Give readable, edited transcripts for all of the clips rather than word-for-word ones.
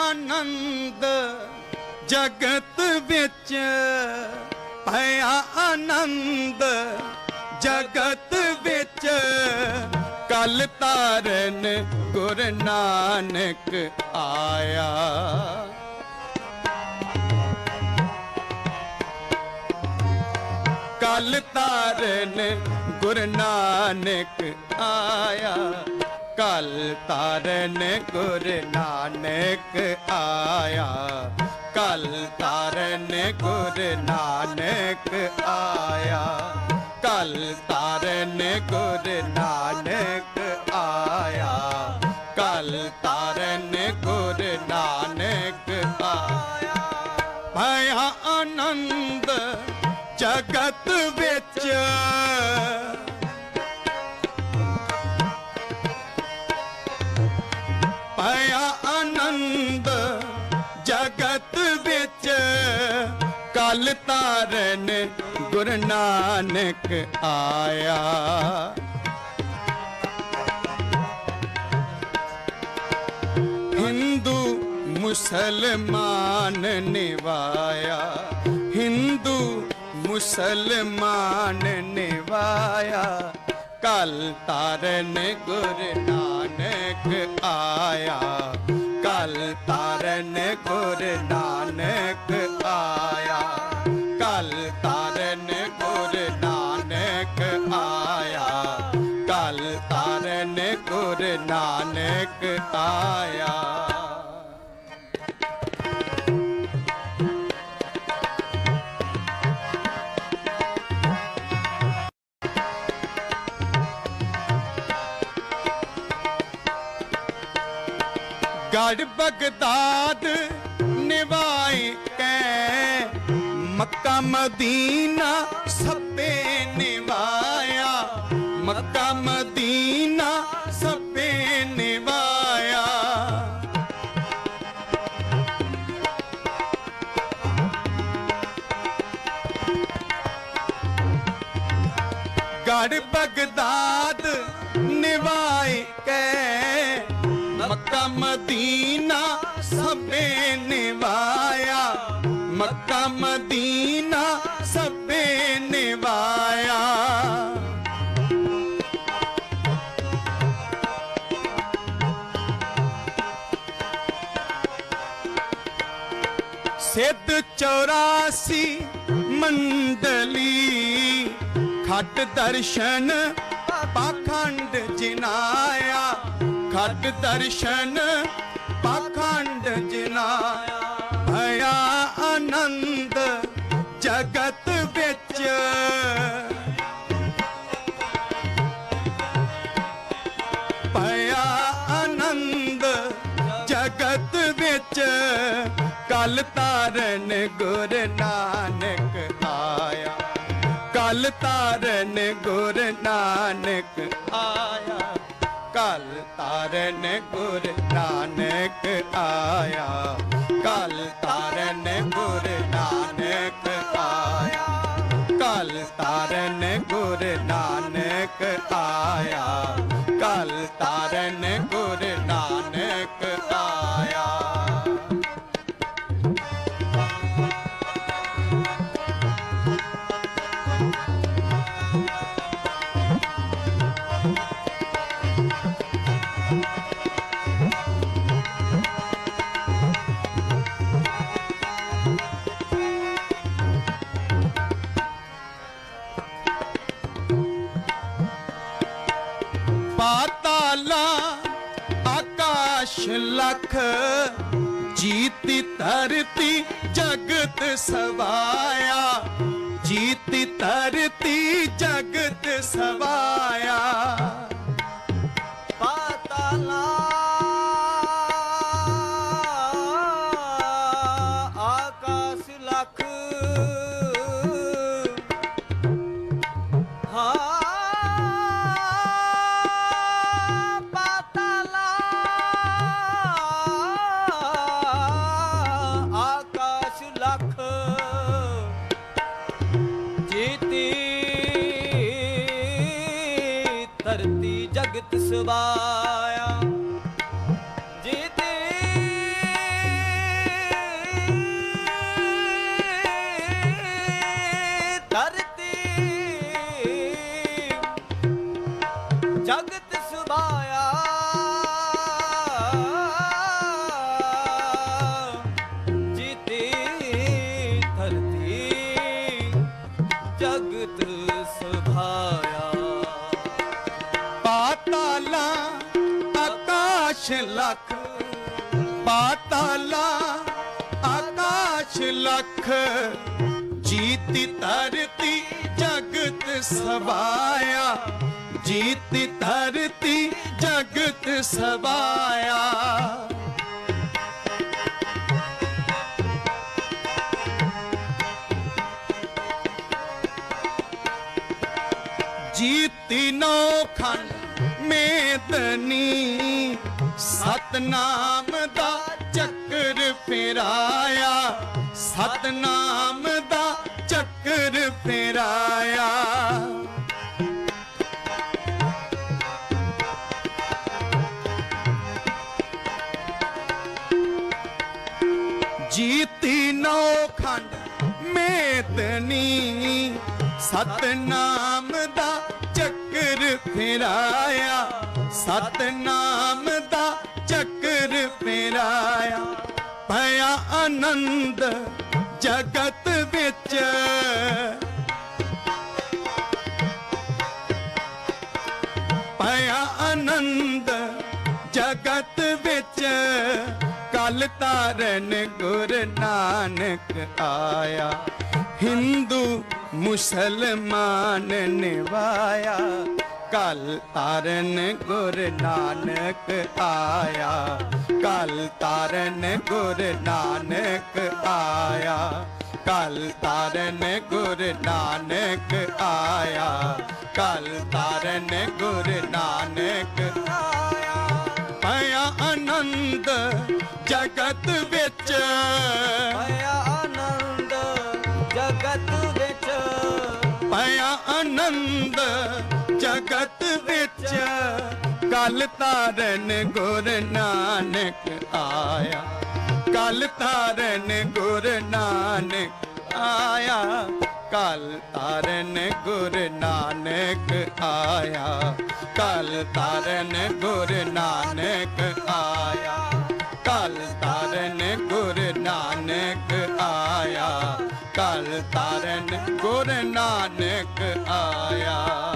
आनंद जगत विच भया आनंद जगत विच कल तारन गुर नानक आया। कल तारन गुर नानक आया। कल तारन गुर नानक आया। कल तारन गुर नानक आया। कल तारन गुर नानक आया। कल तारन गुर नानक आया। भया आनंद जगत विच भया आनंद जगत विच कल तारन गुर नानक आया। हिंदू मुसलमान निवाया। हिंदू मुसलमान निवाया। कल तारन गुर नानक आया। कल तारन गुर नानक आया। कल तारन गुर नानक आया। कल तारन गुर नानक आया। गढ़ बगदाद निवाए कै मक्का मदीना सबे निवाया। मक्का मदीना सबे निवाया। गढ़ बगदाद निवाए कै मक्का मदीना सबे निवाया। मक्का मदीना सबे निवाया। सिद्ध 84 मंडली खट दर्शन पाखंड जिनाया। खट दर्शन पाखंड जिनाया। भया आनंद जगत विच भया आनंद जगत विच कल तारन गुर नानक आया। कल तारन गुर नानक आया। कल तारन गुर नानक आया। कल तारन गुर नानक आया। कल तारन गुर नानक आया। कल तारन गुर नानक आया। पाताला आकाश लख जीती धरती जगत सवाया। जीती धरती जगत सवाया। पाताला आकाश लख धरती जगत सवाया। जीती लख पाताला आकाश लख जीती धरती जगत सवाया जीती धरती जगत सवाया जीती नौ खंड मेदनी सतनाम दा चक्कर फिराया सतनाम दा चक्कर फिराया जीती नौ खंड मेदनी सतनाम दा चक्कर फिराया सतनाम दा चक्कर फिराया भया आनंद जगत विच भया आनंद जगत विच कल तारन गुरु नानक आया हिंदू मुसलमान निभाया कल तारन गुरु नानक आया कल तारन गुरु नानक आया कल तारन गुरु नानक आया कल तारन गुरु नानक आया भया आनंद जगत विच भया आनंद जगत विच भया आनंद जगत विच कल तारन गुरु नानक आया कल तारन गुरु नानक आया कल तारन गुरु नानक आया कल तारन गुरु नानक आया कल तारन गुरु नानक आया कल तारन गुरु नानक आया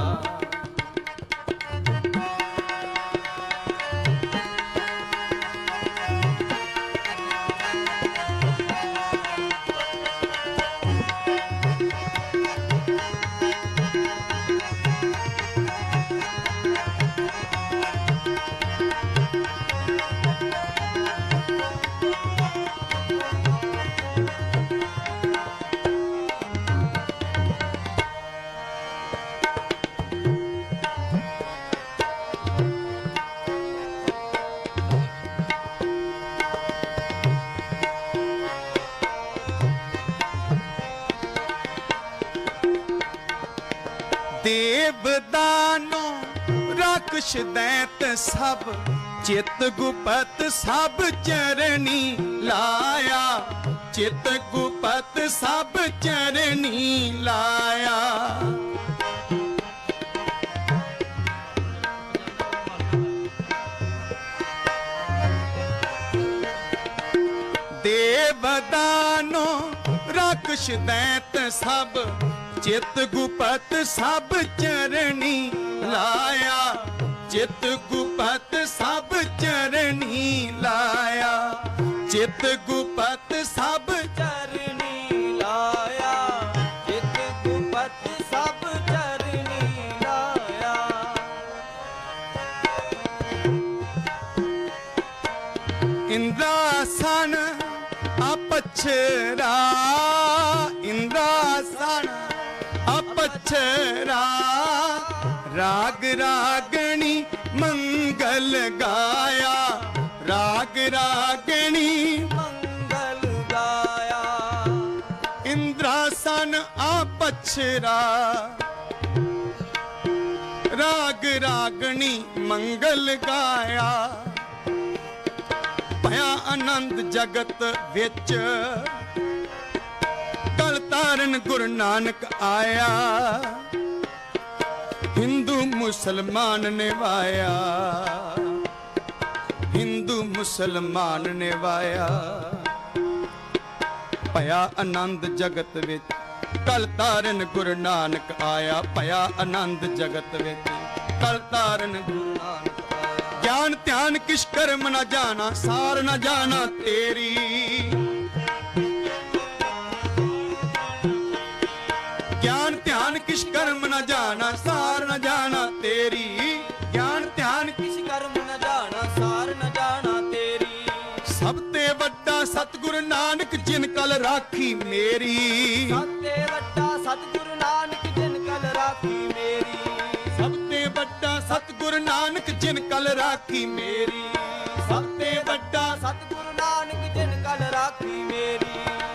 देवदानो राक्षस दैत सब चित गुपत सब चरणी लाया चित गुपत सब चरणी लाया देवदानो राक्षस दैत सब चित गुपत सब चरणी लाया चित गुपत सब चरणी लाया चित गुपत सब चरणी लाया चित गुपत सब चरणी लाया इंद्रासन अपछरा इंद्रासन अपछरा राग रागणी मंगल गाया राग रागणी मंगल गाया इंद्रासन अपछरा राग रागणी मंगल गाया भया आनंद जगत विच कल तारन गुरु नानक आया हिंदू मुसलमान निभाया हिंदू मुसलमान निभाया भया आनंद जगत विच कल तारन गुरु नानक आया भया आनंद जगत विच कल तारन गुरु नानक आया ज्ञान ध्यान ध्यान किस कर्म न जाना, सार न जाना तेरी। ज्ञान ध्यान किस कर्म न जाना, सार न जाना तेरी। ज्ञान ध्यान किस कर्म न जाना, सार न जाना तेरी। सब ते वड्डा सतगुरु नानक जिन कल राखी मेरी। सब ते वड्डा सतगुरु नानक जिन कल राखी मेरी। सब ते वड्डा सतगुरु नानक जिन कल राखी मेरी। सब ते वड्डा सतगुरु नानक जिन कल राखी मेरी।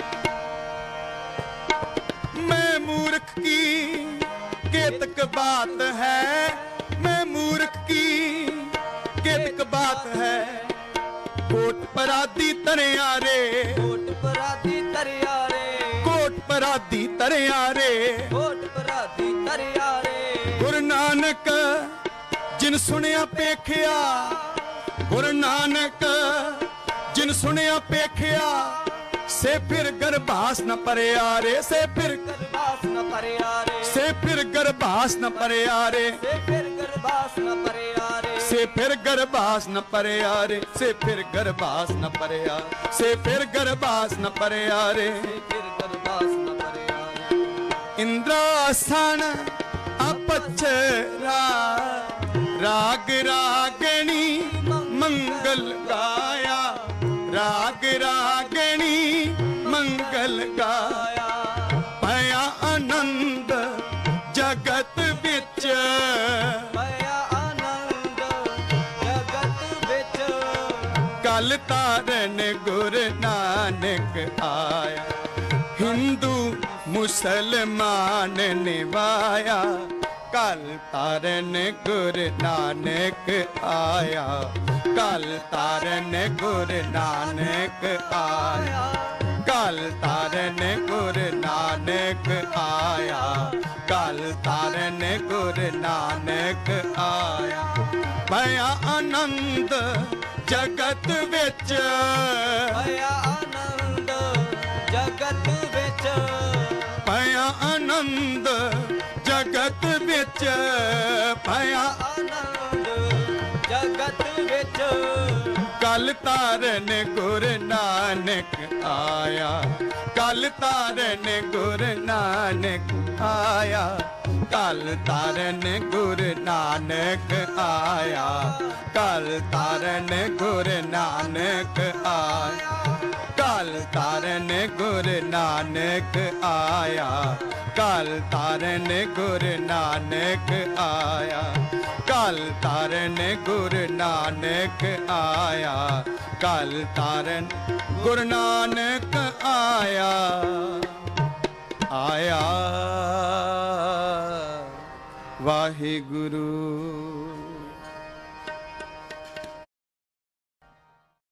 मैं मूर्ख की केतक बात है, मैं मूर्ख की केतक बात है। कोट पराधी तरिया रे, कोट पराधी तरिया रे। कोट पराधी तरिया रे। कोट पराधी तरिया रे। गुरु नानक जिन सुनिया पेखिया, गुरु नानक जिन सुनिया पेखिया। से फिर गर्भास न परिया रे, से फिर गर्भास न परिया रे। से फिर गर्भास न परिया रे। से फिर गर्भास न परिया रे। से फिर गर्भास न परिया रे। से फिर गर्भास न परिया, से फिर गर्भास न परिया रे। फिर गर्भास न परिया रे। इंद्रासन अपचरा, राग रागणी मंगल गाया। राग रागणी मंगल गाया। भया आनंद जगत बिच, भया आनंद जगत बिच। कल तारन गुरु नानक आया। हिंदू मुसलमान निभाया, कल तारन गुरु नानक आया। कल तारन गुरु नानक आया। कल तारन गुरु नानक आया। कल तारन गुरु नानक आया। भया आनंद जगत विच, भया आनंद जगत बिच। भया आनंद जगत विच। भया आनंद जगत बिच। कल तारन गुरु नानक आया। कल तारन गुरु नानक आया। कल तारन गुरु नानक आया। कल तारन गुरु नानक आया। कल तारन गुरु नानक आया। कल तारन गुरु नानक आया। कल तारन गुरु नानक आया। कल तारन गुरु नानक आया। आया वाहिगुरु।